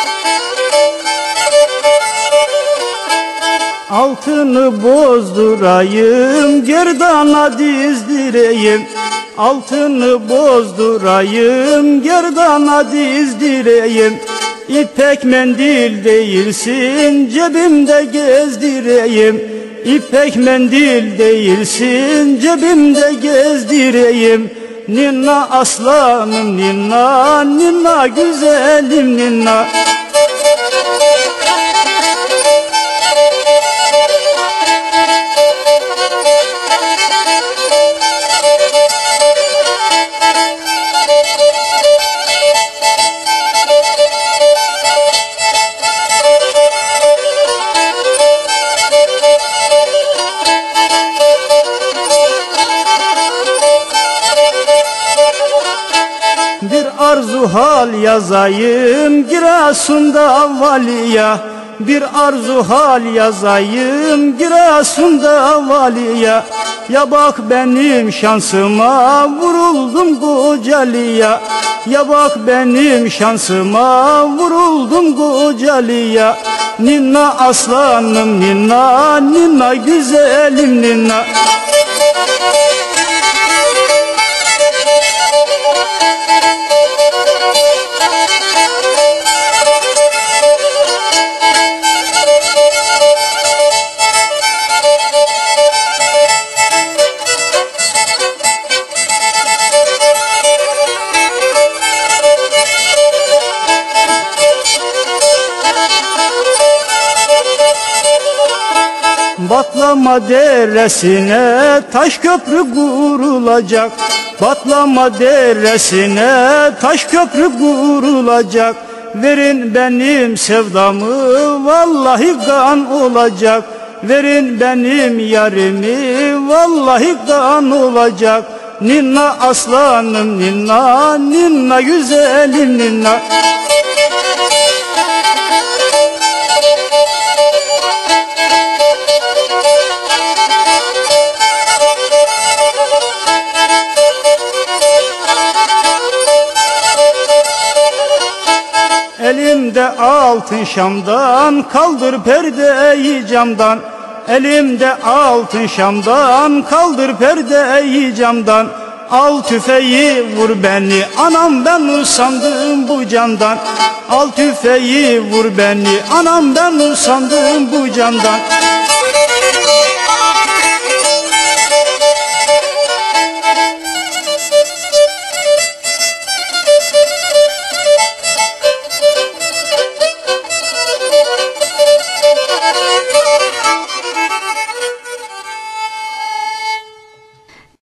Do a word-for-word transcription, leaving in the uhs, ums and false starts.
Altını bozdurayım, gerdana dizdireyim. Altını bozdurayım, gerdana dizdireyim. İpek mendil değilsin, cebimde gezdireyim. İpek mendil değilsin, cebimde gezdireyim. Ninna aslanım ninna, ninna güzelim ninna. Bir arzu hal yazayım Giresun'da valiye. Bir arzu hal yazayım Giresun'da valiye. Ya bak benim şansıma vuruldum Kocaeli'ye. Ya bak benim şansıma vuruldum Kocaeli'ye. Ninna aslanım ninna, ninna güzelim ninna. Batlama deresine taş köprü kurulacak. Batlama deresine taş köprü kurulacak. Verin benim sevdamı vallahi kan olacak. Verin benim yarimi vallahi kan olacak. Ninna aslanım ninna, ninna güzelim ninna. Elimde altın şamdan, kaldır perdeyi camdan. Elimde altın şamdan, kaldır perdeyi camdan. Al tüfeği vur beni, anam ben usandım bu candan. Al tüfeği vur beni, anam ben usandım bu candan.